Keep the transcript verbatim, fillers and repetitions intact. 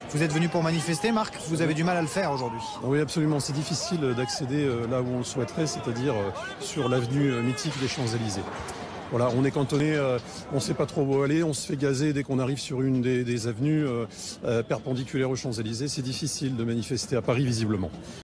Vous êtes venu pour manifester, Marc? Vous avez du mal à le faire aujourd'hui. Oui, absolument. C'est difficile d'accéder là où on le souhaiterait, c'est-à-dire sur l'avenue mythique des Champs-Élysées. Voilà, on est cantonné, euh, on ne sait pas trop où aller, on se fait gazer dès qu'on arrive sur une des, des avenues euh, euh, perpendiculaires aux Champs-Élysées. C'est difficile de manifester à Paris visiblement.